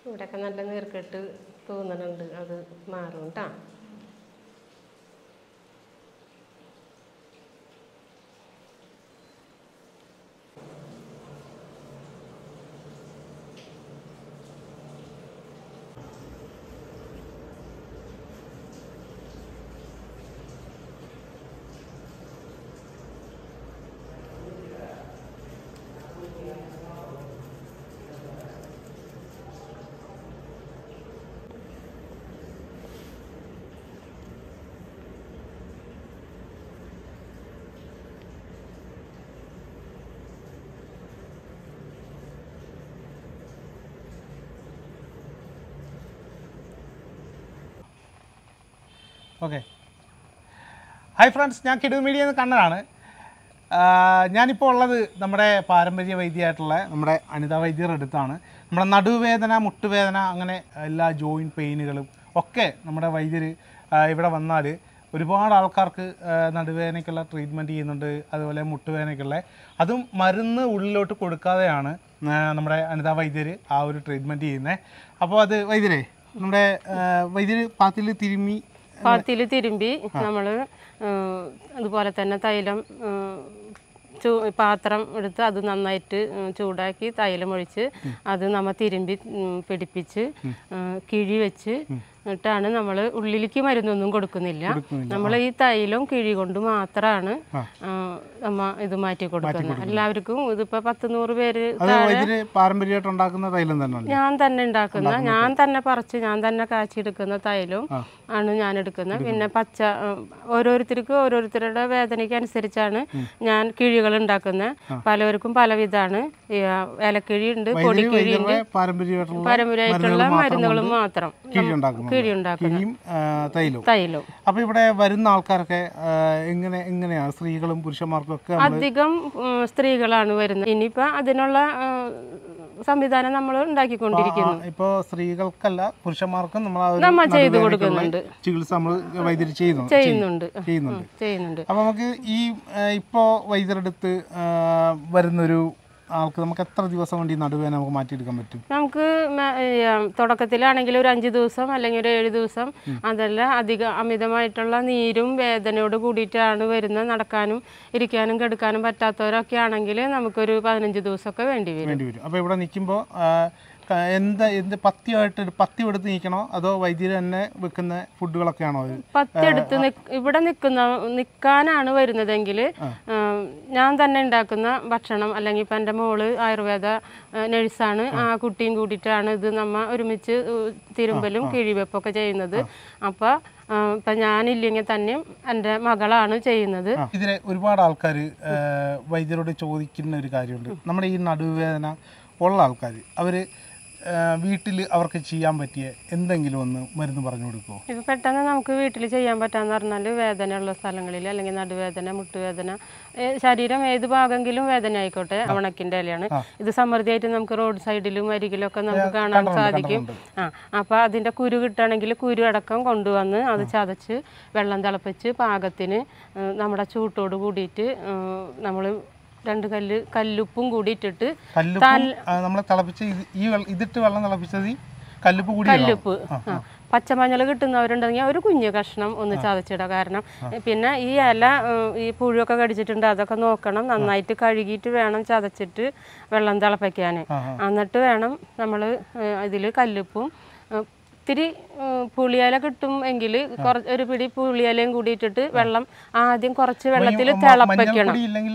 ഇവിടെയൊക്കെ നല്ല നീർക്കെട്ട് തോന്നുന്നുണ്ട്, അത് മാറും കേട്ടോ. ഓക്കെ, ഹായ് ഫ്രണ്ട്സ്, ഞാൻ കിഡു മീഡിയ കണ്ണനാണ്. ഞാനിപ്പോൾ ഉള്ളത് നമ്മുടെ പാരമ്പര്യ വൈദ്യമായിട്ടുള്ള നമ്മുടെ അനിത വൈദ്യരുടെ അടുത്താണ്. നമ്മുടെ നടുവേദന, മുട്ടുവേദന, അങ്ങനെ എല്ലാ ജോയിൻറ്റ് പെയിനുകളും ഒക്കെ നമ്മുടെ വൈദ്യർ ഇവിടെ വന്നാൽ ഒരുപാട് ആൾക്കാർക്ക് നടുവേദനയ്ക്കുള്ള ട്രീറ്റ്മെൻറ്റ് ചെയ്യുന്നുണ്ട്, അതുപോലെ മുട്ടുവേദനയ്ക്കുള്ള. അതും മരുന്ന് ഉള്ളിലോട്ട് കൊടുക്കാതെയാണ് നമ്മുടെ അനിത വൈദ്യർ ആ ഒരു ട്രീറ്റ്മെൻറ്റ് ചെയ്യുന്നത്. അപ്പോൾ അത് വൈദ്യരെ, നമ്മുടെ വൈദ്യർ പാത്തിയിൽ തിരുമ്പി നമ്മൾ അതുപോലെ തന്നെ തൈലം പാത്രം എടുത്ത് അത് നന്നായിട്ട് ചൂടാക്കി തൈലം ഒഴിച്ച് അത് നമ്മൾ തിരുമ്പി പിടിപ്പിച്ച് കിഴി വെച്ച് ാണ് നമ്മൾ ഉള്ളിലേക്ക് മരുന്നൊന്നും കൊടുക്കുന്നില്ല. നമ്മൾ ഈ തൈലം കിഴി കൊണ്ട് മാത്രമാണ് നമ്മ ഇത് മാറ്റി കൊടുക്കുന്നത്. എല്ലാവർക്കും ഇതിപ്പോ 100-100 പേര് പാരമ്പര്യമായിട്ട് ഉണ്ടാക്കുന്ന തൈലം തന്നെ ഞാൻ തന്നെ ഉണ്ടാക്കുന്ന, ഞാൻ തന്നെ പറിച്ച് ഞാൻ തന്നെ കാച്ചിയെടുക്കുന്ന തൈലം ആണ് ഞാൻ എടുക്കുന്നത്. പിന്നെ പച്ച ഓരോരുത്തർക്കും ഓരോരുത്തരുടെ വേദനയ്ക്ക് അനുസരിച്ചാണ് ഞാൻ കിഴികൾ ഉണ്ടാക്കുന്നത്. പലവർക്കും പലവിധമാണ്. ഇലക്കിഴി ഉണ്ട്, പൊടിക്കിഴി ഉണ്ട്, പാരമ്പര്യമായിട്ടുള്ള മരുന്നുകളും മാത്രം കിഴി ഉണ്ടാക്കുന്നത് തൈലം. അപ്പൊ ഇവിടെ വരുന്ന ആൾക്കാരൊക്കെ എങ്ങനെയാണ്? സ്ത്രീകളും പുരുഷന്മാർക്കും ഒക്കെ അധികം സ്ത്രീകളാണ് വരുന്നത്. ഇനിയിപ്പോ അതിനുള്ള സംവിധാനം നമ്മൾ ഉണ്ടാക്കിക്കൊണ്ടിരിക്കുന്നു. ഇപ്പൊ സ്ത്രീകൾക്കല്ല പുരുഷന്മാർക്കും നമ്മൾ ചെയ്തു കൊടുക്കുന്നുണ്ട്, ചികിത്സ നമ്മൾ വൈദ്യർ ചെയ്യുന്നുണ്ട്. അപ്പൊ നമുക്ക് ഈ ഇപ്പോ വൈദ്യരെടുത്ത് വരുന്നൊരു ആൾക്ക് നമുക്ക് എത്ര ദിവസം കൊണ്ട് ഈ നടുവേദന നമുക്ക് മാറ്റിയെടുക്കാൻ പറ്റും? നമുക്ക് തുടക്കത്തിലാണെങ്കിൽ ഒരു 5 ദിവസം അല്ലെങ്കിൽ ഒരു 7 ദിവസം. അതല്ല അമിതമായിട്ടുള്ള നീരും വേദനയോട് കൂടിയിട്ടാണ് വരുന്നത്, നടക്കാനും ഇരിക്കാനും കിടക്കാനും പറ്റാത്തവരൊക്കെ ആണെങ്കിൽ നമുക്കൊരു 15 ദിവസമൊക്കെ വേണ്ടി വരും. അപ്പോൾ ഇവിടെ നിൽക്കുമ്പോൾ പത്തി എടുത്ത് നിൽക്കണോ അതോ വൈദ്യർ തന്നെ വെക്കുന്ന ഫുഡുകളൊക്കെ ആണോ? പത്തി എടുത്ത് ഇവിടെ നിൽക്കാനാണ് വരുന്നതെങ്കിൽ ഞാൻ തന്നെ ഉണ്ടാക്കുന്ന ഭക്ഷണം, അല്ലെങ്കിൽ ഇപ്പം എൻ്റെ മോള് ആയുർവേദ നഴ്സാണ്, ആ കുട്ടിയും കൂടിയിട്ടാണ് ഇത് നമ്മ ഒരുമിച്ച് തിരുമ്പലും കിഴിവെപ്പൊക്കെ ചെയ്യുന്നത്. അപ്പോൾ ഇപ്പം ഞാനില്ലെങ്കിൽ തന്നെയും എൻ്റെ മകളാണ് ചെയ്യുന്നത്. ഇതിനെ ഒരുപാട് ആൾക്കാർ വൈദ്യരോട് ചോദിക്കുന്ന ഒരു കാര്യമുണ്ട്. നമ്മുടെ ഈ നടുവേദന ഉള്ള ആൾക്കാർ അവർ വീട്ടിൽ അവർക്ക് ചെയ്യാൻ പറ്റിയ എന്തെങ്കിലും ഒന്ന് മരുന്ന് പറഞ്ഞു കൊടുക്കുമോ? ഇപ്പം പെട്ടെന്ന് നമുക്ക് വീട്ടിൽ ചെയ്യാൻ പറ്റാന്ന് പറഞ്ഞാൽ വേദനയുള്ള സ്ഥലങ്ങളിൽ, അല്ലെങ്കിൽ നടുവേദന, മുട്ടുവേദന, ശരീരം ഏത് ഭാഗമെങ്കിലും വേദന ആയിക്കോട്ടെ, ഉണക്കിൻ്റെ ഇലയാണ് ഇത്. സമൃദ്ധിയായിട്ട് നമുക്ക് റോഡ് സൈഡിലും അരികിലൊക്കെ നമുക്ക് കാണാൻ സാധിക്കും. അപ്പോൾ അതിൻ്റെ കുരു കിട്ടുകയാണെങ്കിൽ കുരു അടക്കം കൊണ്ടുവന്ന് അത് ചതച്ച് വെള്ളം തിളപ്പിച്ച് പാകത്തിന് നമ്മുടെ ചൂട്ടോട് കൂടിയിട്ട് നമ്മൾ 2 കല്ലുപ്പും കൂടി ഇട്ടിട്ട് കല്ലുപ്പ് പച്ചമഞ്ഞൾ കിട്ടുന്നവരുണ്ടെങ്കിൽ ഒരു കുഞ്ഞു കഷ്ണം ഒന്ന് ചതച്ചിടുക. കാരണം പിന്നെ ഈ ഇല ഈ പുഴുവൊക്കെ കടിച്ചിട്ടുണ്ട്, അതൊക്കെ നോക്കണം. നന്നായിട്ട് കഴുകിയിട്ട് വേണം ചതച്ചിട്ട് വെള്ളം തിളപ്പിക്കാൻ. എന്നിട്ട് വേണം നമ്മൾ ഇതിൽ കല്ലുപ്പും ഇത്തിരി പുളിയില കിട്ടും എങ്കിൽ ഒരു പിടി പുളിയിലയും കൂടി ഇട്ടിട്ട് വെള്ളം ആദ്യം കുറച്ച് വെള്ളത്തിൽ തിളപ്പിക്കണം.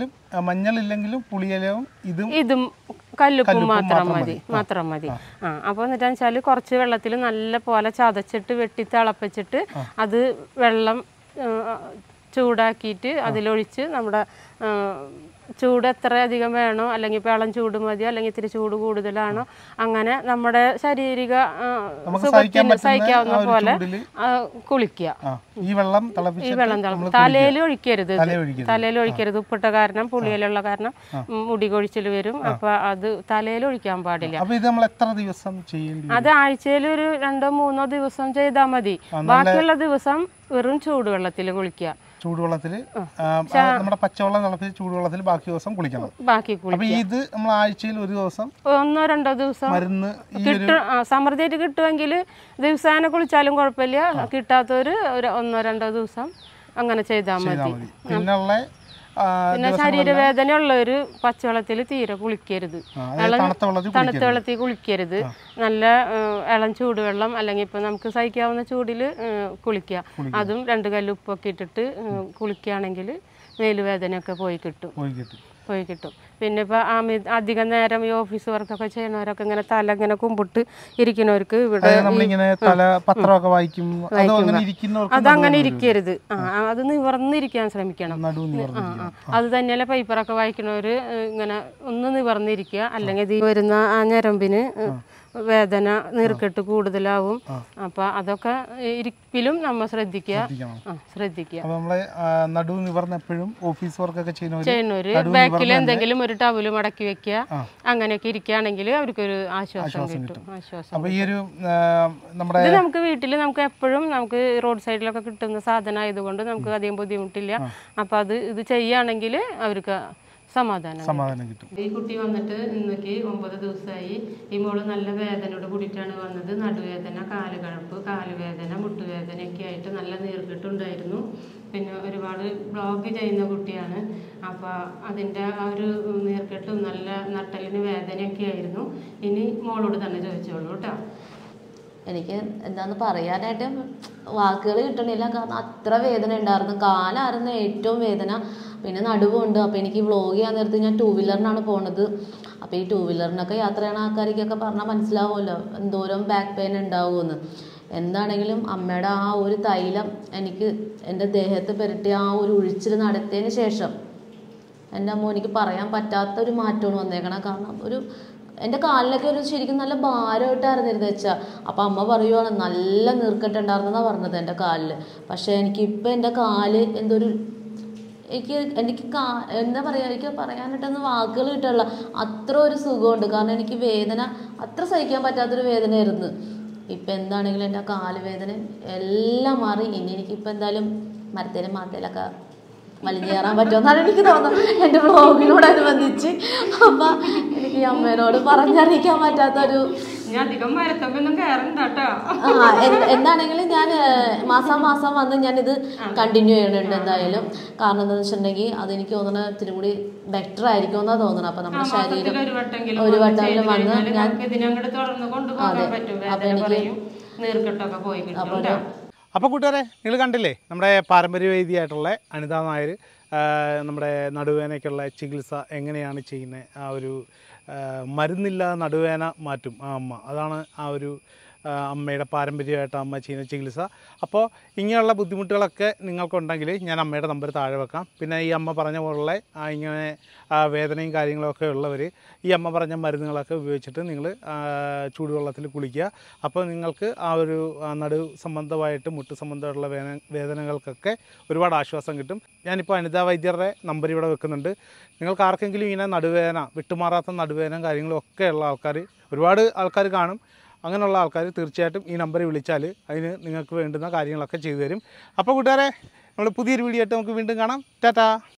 ഇതും കല്ലുപ്പും മാത്രം മതി. അപ്പോൾ എന്നിട്ടാന്ന് വെച്ചാൽ കുറച്ച് വെള്ളത്തിൽ നല്ല പോലെ ചതച്ചിട്ട് വെട്ടി തിളപ്പിച്ചിട്ട് അത് വെള്ളം ചൂടാക്കിയിട്ട് അതിലൊഴിച്ച് നമ്മുടെ ചൂട് എത്ര അധികം വേണോ, അല്ലെങ്കിൽ ഇപ്പോൾ ഇളം ചൂട് മതിയോ, അല്ലെങ്കിൽ ഇത്തിരി ചൂട് കൂടുതലാണോ, അങ്ങനെ നമ്മുടെ ശാരീരിക സുഖത്തിന് സഹിക്കാവുന്ന പോലെ കുളിക്കുക. ഈ വെള്ളം തലയിൽ ഒഴിക്കരുത്. ഉപ്പിട്ട കാരണം, പുളിയിലുള്ള കാരണം മുടി കൊഴിച്ചിൽ വരും. അപ്പൊ അത് തലയിൽ ഒഴിക്കാൻ പാടില്ല. അത് ആഴ്ചയിൽ ഒരു 2-3 ദിവസം ചെയ്താൽ മതി. ബാക്കിയുള്ള ദിവസം വെറും ചൂടുവെള്ളത്തിൽ കുളിക്കുക. ചൂടുവെള്ളത്തിൽ നമ്മുടെ പച്ചവെള്ളം തിളപ്പിച്ച് ചൂടുവെള്ളത്തിൽ ബാക്കി ദിവസം കുളിക്കണം. അപ്പൊ ഇത് നമ്മൾ ആഴ്ചയിൽ ഒരു ദിവസം 1-2 ദിവസം മരുന്ന് സമൃദ്ധിയായിട്ട് കിട്ടുമെങ്കിൽ ദിവസേന കുളിച്ചാലും കുഴപ്പമില്ല. കിട്ടാത്തവര് 1-2 ദിവസം അങ്ങനെ ചെയ്താൽ മതി. പിന്നെ ശരീരവേദനയുള്ളവര് പച്ചവെള്ളത്തിൽ തീരെ കുളിക്കരുത്, തണുത്ത വെള്ളത്തിൽ കുളിക്കരുത്. നല്ല ഇളം ചൂടുവെള്ളം അല്ലെങ്കിൽ ഇപ്പൊ നമുക്ക് സഹിക്കാവുന്ന ചൂടിൽ കുളിക്കുക. അതും 2 കല്ല് ഉപ്പൊക്കെ ഇട്ടിട്ട് കുളിക്കുകയാണെങ്കിൽ മേലുവേദനയൊക്കെ പോയി കിട്ടും. പിന്നെ ഇപ്പൊ അധികം നേരം ഈ ഓഫീസ് വർക്കൊക്കെ ചെയ്യുന്നവരൊക്കെ ഇങ്ങനെ തല ഇങ്ങനെ കുമ്പിട്ട് ഇരിക്കുന്നവർക്ക് ഇവിടെ അതങ്ങനെ ഇരിക്കരുത്. അത് നിവർന്നിരിക്കാൻ ശ്രമിക്കണം. അത് തന്നെയല്ല പേപ്പറൊക്കെ വായിക്കുന്നവര് ഇങ്ങനെ ഒന്ന് നിവർന്നിരിക്കുക, അല്ലെങ്കിൽ വരുന്ന ആ ഞരമ്പിന് വേദന നീർക്കെട്ട് കൂടുതലാവും. അപ്പൊ അതൊക്കെ ഇരിപ്പിലും നമ്മൾ ശ്രദ്ധിക്കുക. ചെയ്യുന്നവര് ബാക്കിൽ എന്തെങ്കിലും ഒരു ടവല് മടക്കി വെക്കുക, അങ്ങനെയൊക്കെ ഇരിക്കുകയാണെങ്കിൽ അവർക്കൊരു ആശ്വാസം കിട്ടും. ഇത് നമുക്ക് വീട്ടിൽ നമുക്ക് എപ്പോഴും നമുക്ക് റോഡ് സൈഡിലൊക്കെ കിട്ടുന്ന സാധനം ആയതുകൊണ്ട് നമുക്ക് അധികം ബുദ്ധിമുട്ടില്ല. അപ്പൊ ഇത് ചെയ്യുകയാണെങ്കിൽ അവർക്ക് സമാധാനം കിട്ടും. ഈ കുട്ടി വന്നിട്ട് ഇന്നേക്ക് 9 ദിവസമായി. ഈ മോള് നല്ല വേദനയോട് കൂടിയിട്ടാണ് വന്നത്. നടുവേദന, കാലുകഴപ്പ്, കാലുവേദന, മുട്ടുവേദനയൊക്കെ ആയിട്ട് നല്ല നീർക്കെട്ടുണ്ടായിരുന്നു. പിന്നെ ഒരുപാട് ബ്ലോഗ് ചെയ്യുന്ന കുട്ടിയാണ്. അപ്പോൾ അതിൻ്റെ ആ ഒരു നീർക്കെട്ടും നല്ല നട്ടലിന് വേദനയൊക്കെ ആയിരുന്നു. ഇനി മോളോട് തന്നെ ചോദിച്ചോളൂ കേട്ടോ. എനിക്ക് എന്താന്ന് പറയാനായിട്ട് വാക്കുകൾ കിട്ടണില്ല, കാരണം അത്ര വേദന ഉണ്ടായിരുന്നു. കാലായിരുന്നു ഏറ്റവും വേദന, പിന്നെ നടുവുണ്ട്. അപ്പോൾ എനിക്ക് വ്ളോഗ് ചെയ്യാൻ നേരത്ത് ഞാൻ 2 വീലറിനാണ് പോണത്. അപ്പോൾ ഈ 2 വീലറിനൊക്കെ യാത്ര ചെയ്യണ ആൾക്കാർക്കൊക്കെ പറഞ്ഞാൽ മനസ്സിലാവുമല്ലോ എന്തോരം ബാക്ക് പെയിൻ ഉണ്ടാവുമെന്ന്. എന്താണെങ്കിലും അമ്മയുടെ ആ ഒരു തൈലം എനിക്ക് എൻ്റെ ദേഹത്ത് പുരട്ടി ആ ഒരു ഉഴിച്ചിൽ നടത്തിയതിന് ശേഷം എൻ്റെ അമ്മ എനിക്ക് പറയാൻ പറ്റാത്തൊരു മാറ്റമാണ് വന്നേക്കണം. കാരണം എൻ്റെ കാലിലൊക്കെ ശരിക്കും നല്ല ഭാരമായിട്ടായിരുന്നു വെച്ചാൽ. അപ്പോൾ അമ്മ പറയുവാണ് നല്ല നീർക്കെട്ടുണ്ടായിരുന്നെന്നാണ് പറഞ്ഞത് എൻ്റെ കാലിൽ. പക്ഷേ എനിക്കിപ്പോൾ എൻ്റെ കാല് എനിക്ക് എന്താ പറയുക, എനിക്ക് പറയാനായിട്ടൊന്നും വാക്കുകൾ കിട്ടാനുള്ള അത്ര ഒരു സുഖമുണ്ട്. കാരണം എനിക്ക് വേദന അത്ര സഹിക്കാൻ പറ്റാത്തൊരു വേദനയായിരുന്നു. ഇപ്പം എന്താണെങ്കിലും എൻ്റെ കാല് വേദന എല്ലാം മാറി. ഇനി എനിക്കിപ്പോൾ എന്തായാലും മരത്തേലും മാത്തേലൊക്കെ വലിഞ്ഞേറാൻ പറ്റുമെന്നാണ് എനിക്ക് തോന്നുന്നത് എൻ്റെ വ്ളോഗിനോടനുബന്ധിച്ച്. അപ്പം എനിക്ക് ഈ അമ്മേനോട് പറഞ്ഞറിയിക്കാൻ പറ്റാത്തൊരു എന്താണെങ്കിലും ഞാൻ മാസം വന്ന് ഞാനിത് കണ്ടിന്യൂ ചെയ്യണുണ്ട് എന്തായാലും. കാരണം എന്താണെന്ന് വെച്ചിട്ടുണ്ടെങ്കിൽ അതെനിക്ക് തോന്നണ ഇത്തിരി കൂടി ബെറ്റർ ആയിരിക്കും എന്നാണ് തോന്നണം. അപ്പം നമ്മുടെ ശരീരം ഒരു വട്ടം വന്ന് ഞാൻ അതെ അപ്പം എനിക്ക് അപ്പോൾ കൂട്ടുകാരെ നിങ്ങൾ കണ്ടില്ലേ നമ്മുടെ പാരമ്പര്യ വൈദ്യമായിട്ടുള്ള അനിത നായർ നമ്മുടെ നടുവേദനയ്ക്കുള്ള ചികിത്സ എങ്ങനെയാണ് ചെയ്യുന്നത്. ആ ഒരു മരുന്നില്ലാതെ നടുവേദന മാറ്റും ആ അമ്മ. അതാണ് ആ ഒരു അമ്മയുടെ പാരമ്പര്യമായിട്ട് അമ്മ ചെയ്യുന്ന ചികിത്സ. അപ്പോൾ ഇങ്ങനെയുള്ള ബുദ്ധിമുട്ടുകളൊക്കെ നിങ്ങൾക്കുണ്ടെങ്കിൽ ഞാൻ അമ്മയുടെ നമ്പർ താഴെ വെക്കാം. പിന്നെ ഈ അമ്മ പറഞ്ഞ പോലുള്ള ഇങ്ങനെ വേദനയും കാര്യങ്ങളൊക്കെ ഉള്ളവർ ഈ അമ്മ പറഞ്ഞ മരുന്നുകളൊക്കെ ഉപയോഗിച്ചിട്ട് നിങ്ങൾ ചൂടുവെള്ളത്തിൽ കുളിക്കുക. അപ്പോൾ നിങ്ങൾക്ക് ആ ഒരു നടു സംബന്ധമായിട്ട് മുട്ട് സംബന്ധമായിട്ടുള്ള വേദനകൾക്കൊക്കെ ഒരുപാട് ആശ്വാസം കിട്ടും. ഞാനിപ്പോൾ അനിതാ വൈദ്യരുടെ നമ്പർ ഇവിടെ വെക്കുന്നുണ്ട്. നിങ്ങൾക്ക് ആർക്കെങ്കിലും ഇങ്ങനെ നടുവേദന വിട്ടുമാറാത്ത നടുവേദന കാര്യങ്ങളും ഒക്കെ ഉള്ള ഒരുപാട് ആൾക്കാർ കാണും. അങ്ങനെയുള്ള ആൾക്കാർ തീർച്ചയായിട്ടും ഈ നമ്പറിൽ വിളിച്ചാൽ അതിന് നിങ്ങൾക്ക് വേണ്ടുന്ന കാര്യങ്ങളൊക്കെ ചെയ്തു തരും. അപ്പോൾ കൂട്ടുകാരെ നമ്മൾ പുതിയൊരു വീഡിയോ ആയിട്ട് നമുക്ക് വീണ്ടും കാണാം. ടാറ്റാ.